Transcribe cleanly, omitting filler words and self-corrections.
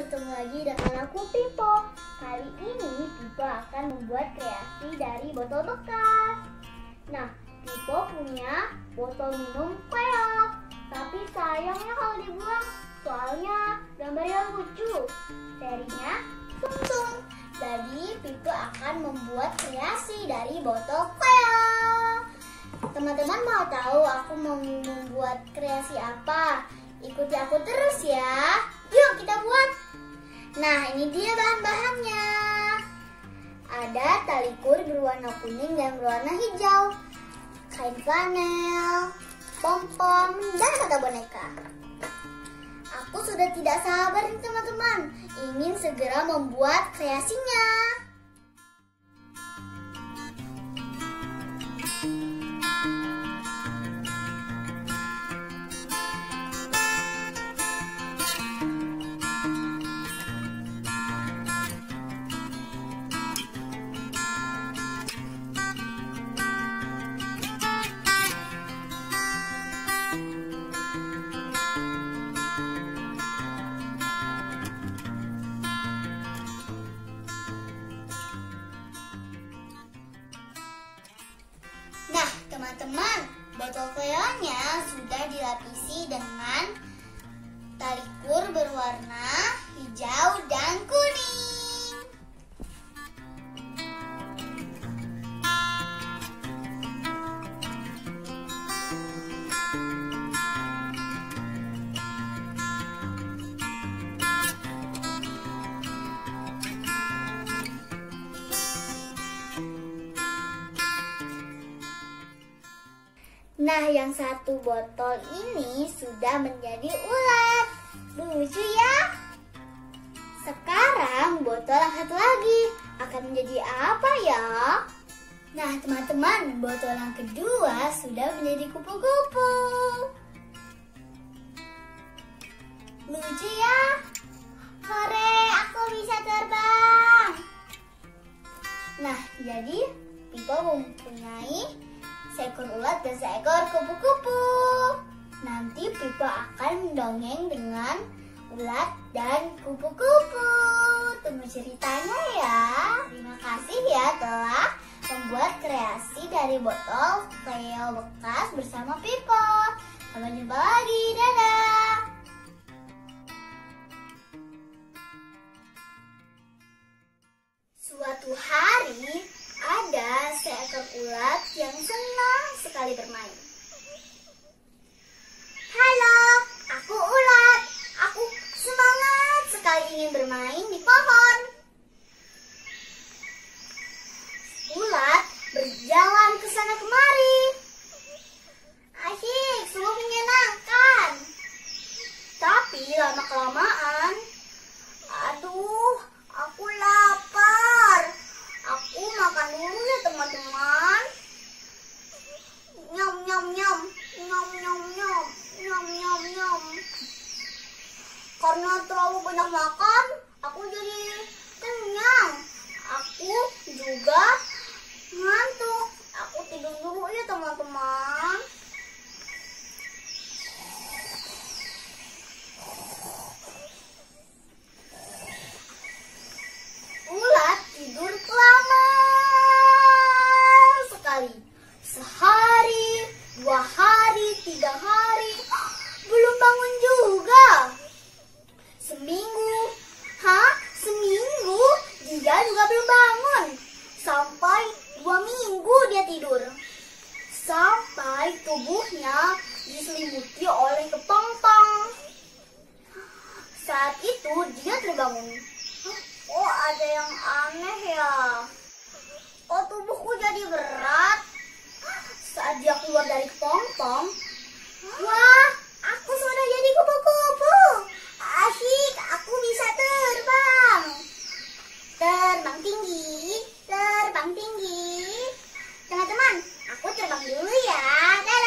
ketemu lagi dengan aku Pipo. Kali ini Pipo akan membuat kreasi dari botol bekas. Nah, Pipo punya botol minum Cleo, tapi sayangnya kalau dibuang, soalnya gambarnya lucu. Serinya Sung. Jadi Pipo akan membuat kreasi dari botol Cleo. Teman-teman mau tahu aku mau membuat kreasi apa? Ikuti aku terus ya. Yuk kita buat. Nah, ini dia bahan-bahannya. Ada tali kur berwarna kuning dan berwarna hijau, kain flanel, pom-pom, dan kata boneka. Aku sudah tidak sabar nih teman-teman, ingin segera membuat kreasinya. Nah, teman-teman, botol Cleo-nya sudah dilapisi dengan tali kur berwarna hijau dan kuning. Nah, yang satu botol ini sudah menjadi ulat. Lucu ya? Sekarang botol yang satu lagi akan menjadi apa ya? Nah, teman-teman, botol yang kedua sudah menjadi kupu-kupu. Lucu ya? Hore, aku bisa terbang. Nah, jadi Pipo mempunyai seekor ulat dan seekor kupu-kupu. Nanti Pipo akan mendongeng dengan ulat dan kupu-kupu. Tunggu ceritanya ya. Terima kasih ya telah membuat kreasi dari botol Cleo bekas bersama Pipo. Sampai jumpa lagi. Dadah. Suatu hari ada seekor ulat yang senang sekali bermain. Halo, aku ulat. Aku semangat sekali ingin bermain di pohon. Ulat berjalan ke sana kemari. Asyik, sungguh menyenangkan. Tapi lama-kelamaan, aduh, aku lapar. Aku makan dulu ya teman-teman. Nyom nyom nyom, nyom nyom nyom, nyom nyom nyom. Karena terlalu banyak makan, aku jadi kenyang. Aku juga ngantuk. Aku tidur dulu ya teman-teman. Ulat tidur kelamaan sekali. Sehari, 2 hari, 3 hari, belum bangun juga. Seminggu, seminggu, dia juga belum bangun. Sampai 2 minggu dia tidur. Sampai tubuhnya diselimuti oleh kepompong. Saat itu dia terbangun. Oh, ada yang aneh ya. Oh, tubuhku jadi berat. Saat dia keluar dari kepompong, wah, aku sudah jadi kupu-kupu. Asyik, aku bisa terbang. Terbang tinggi, terbang tinggi. Teman-teman, aku terbang dulu ya.